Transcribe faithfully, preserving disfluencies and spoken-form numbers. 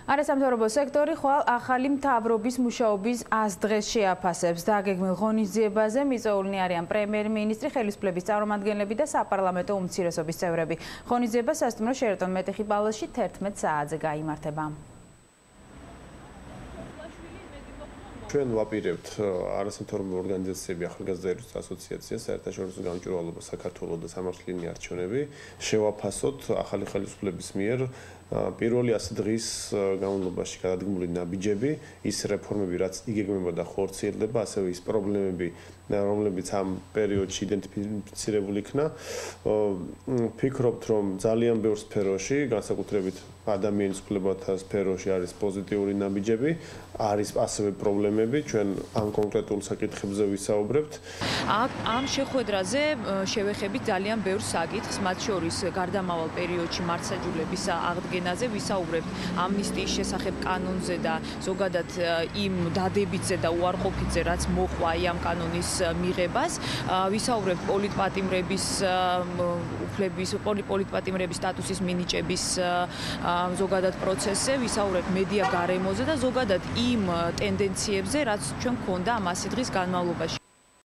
არასამთავრობო სექტორი ხვალ ახალი მთავრობის მუშაობის ას დღეს შეაფასებს. დაგეგმილ ღონისძიებაზე მიწვეულნი არიან პრემიერ-მინისტრი, ხელისუფლების წარმომადგენლები და საპარლამენტო უმცირესობის წევრები. ღონისძიება სასტუმრო შერატონ მეტეხი პალასში თერთმეტ საათზე გაიმართება. ჩვენ ვაპირებთ არასამთავრობო ორგანიზაციები, ახალგაზრდების ასოციაცია, საერთაშორისო გამჭვირვალობა საქართველოს და სამართლიანი არჩევნები შევაფასოთ ახალი ხელისუფლების მიერ პირველი ას დღის განმავლობაში გადადგმული ნაბიჯები, ის რეფორმები, რაც იგეგმება და ხორციელდება, ასევე ის პრობლემები, რომლებიც ამ პერიოდში იდენტიფიცირებული იქნა. ვფიქრობთ, რომ ძალიან ბევრ სფეროში, განსაკუთრებით ადამიანის უფლებათა სფეროში არის პოზიტიური ნაბიჯები, არის ასევე პრობლემები, ჩვენ ამ კონკრეტულ საკითხებზე ვისაუბრებთ. ამ შეხვედრაზე შევეხებით ძალიან ბევრ საკითხს, მათ შორის გარდამავალ პერიოდში მართლმსაჯულების აღდგენაზე ვისაუბრებთ ამნისტიის შესახებ კანონზე და ზოგადად იმ დადებითზე და უარყოფითზე, რაც მოყვა ამ კანონის მიღებას. ვისაუბრებთ პოლიტპატიმრების უფლების, პოლიტპატიმრების სტატუსის მინიჭების ზოგადად პროცესზე, ვისაუბრებთ მედია გარემოზე და ზოგადად იმ ტენდენციებზე, რაც ჩვენ გვქონდა ამ ასი დღის განმავლობაში.